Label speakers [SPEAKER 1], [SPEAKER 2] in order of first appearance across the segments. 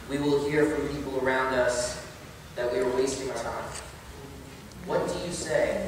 [SPEAKER 1] we will hear from people around us that we are wasting our time. What do you say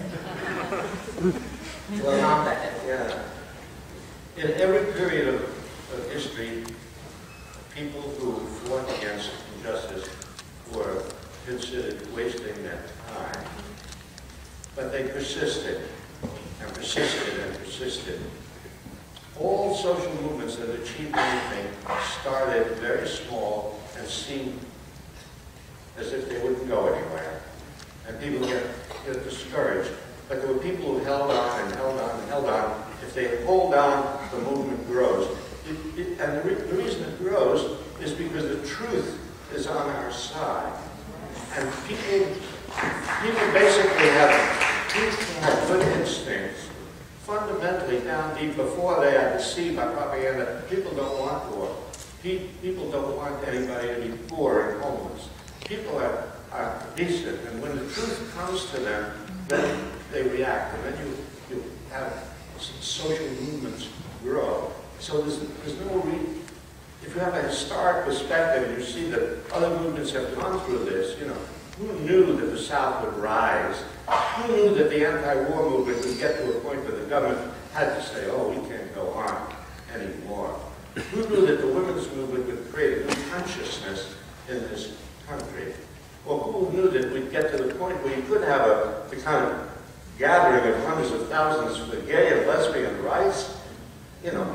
[SPEAKER 1] to combat it?
[SPEAKER 2] Yeah. In every period of history, people who fought against injustice were considered wasting their time. But they persisted, and persisted, and persisted. All social movements that achieved anything started very small and seemed as if they wouldn't go anywhere. And people get discouraged. But there were people who held on and held on and held on. If they hold on, the movement grows. And the reason it grows is because the truth is on our side. And people basically have good instincts. Fundamentally, down deep, before they are deceived by propaganda, people don't want war. People don't want anybody to be poor and homeless. People are decent, and when the truth comes to them, then they react, and then you have social movements grow. So there's no reason. If you have a historic perspective and you see that other movements have gone through this, you know, who knew that the South would rise? Who knew that the anti-war movement would get to a point where the government had to say, oh, we can't go on anymore? Who knew that the women's movement would create a new consciousness in this country? Or who knew that we'd get to the point where you could have the kind of gathering of hundreds of thousands for gay and lesbian rights? You know,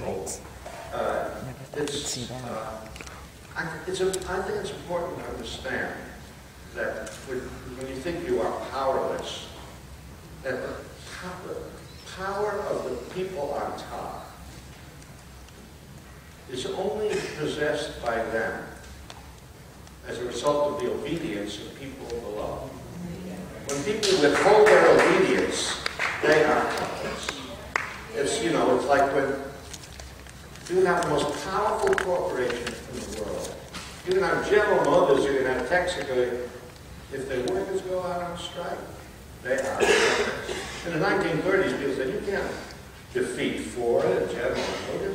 [SPEAKER 2] I think it's important to understand that when you think you are powerless, that the power of the people on top is only possessed by them as a result of the obedience of people below. When people withhold their obedience, they are helpless. It's, you know, it's like when you can have the most powerful corporation in the world. You can have General Motors, you can have Texaco. If the workers go out on strike, they are helpless. In the 1930s, people said, you can't defeat Ford and General Motors.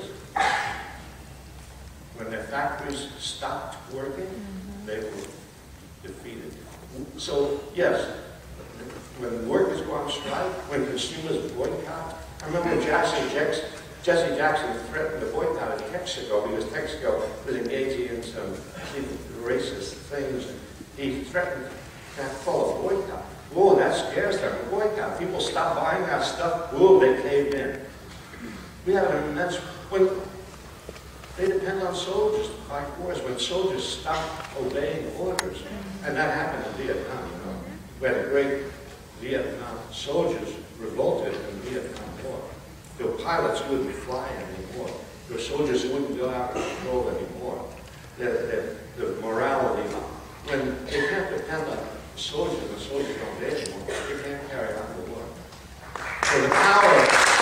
[SPEAKER 2] When their factories stopped working, they were defeated. So, yes, when workers go on strike, when consumers boycott. I remember when Jesse Jackson threatened to boycott Texaco because Texaco was engaging in some racist things. He threatened to call a boycott. Whoa, that scares them, a boycott. People stop buying that stuff. Whoa, they caved in. We have an immense... They depend on soldiers to fight wars. When soldiers stop obeying orders, and that happened in Vietnam, you know, where the great Vietnam soldiers revolted in the Vietnam War. There were pilots who wouldn't fly anymore. There were soldiers who wouldn't go out on patrol anymore. The morality, when they can't depend on soldiers, the soldiers don't obey anymore, they can't carry on the war. So the power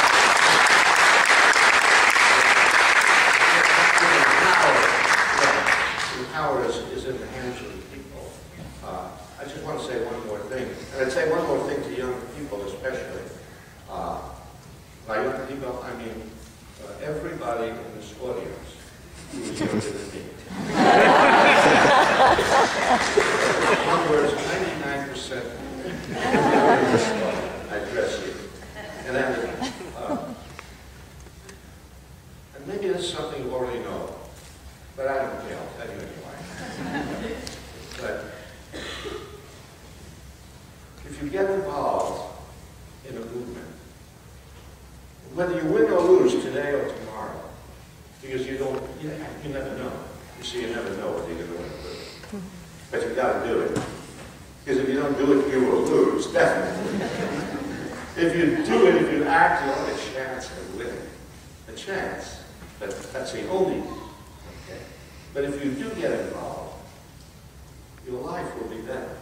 [SPEAKER 2] is in the hands of the people. I just want to say one more thing. And I'd say one more thing to young people especially. By young people, I mean everybody in this audience who is younger than me. In other words, 99% I address you. And maybe this is something you already know, but I don't care. I'll tell you anyway. But if you get involved in a movement, whether you win or lose today or tomorrow, because you never know. You see, you never know whether you're going to win or lose. But you've got to do it. Because if you don't do it, you will lose, definitely. If you do it, if you act, you have a chance of winning. A chance. But that's the only thing. Okay? But if you do get involved, your life will be better.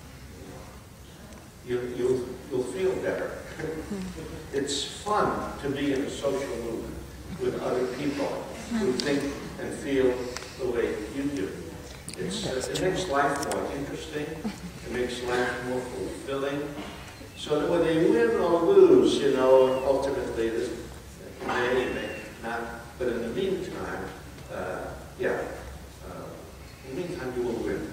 [SPEAKER 2] You'll feel better. It's fun to be in a social movement with other people who think and feel the way you do. It makes life more interesting. It makes life more fulfilling. So that whether you win or lose, you know, ultimately, this may not. But in the meantime, and you will win.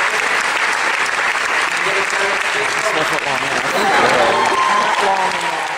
[SPEAKER 3] Long enough.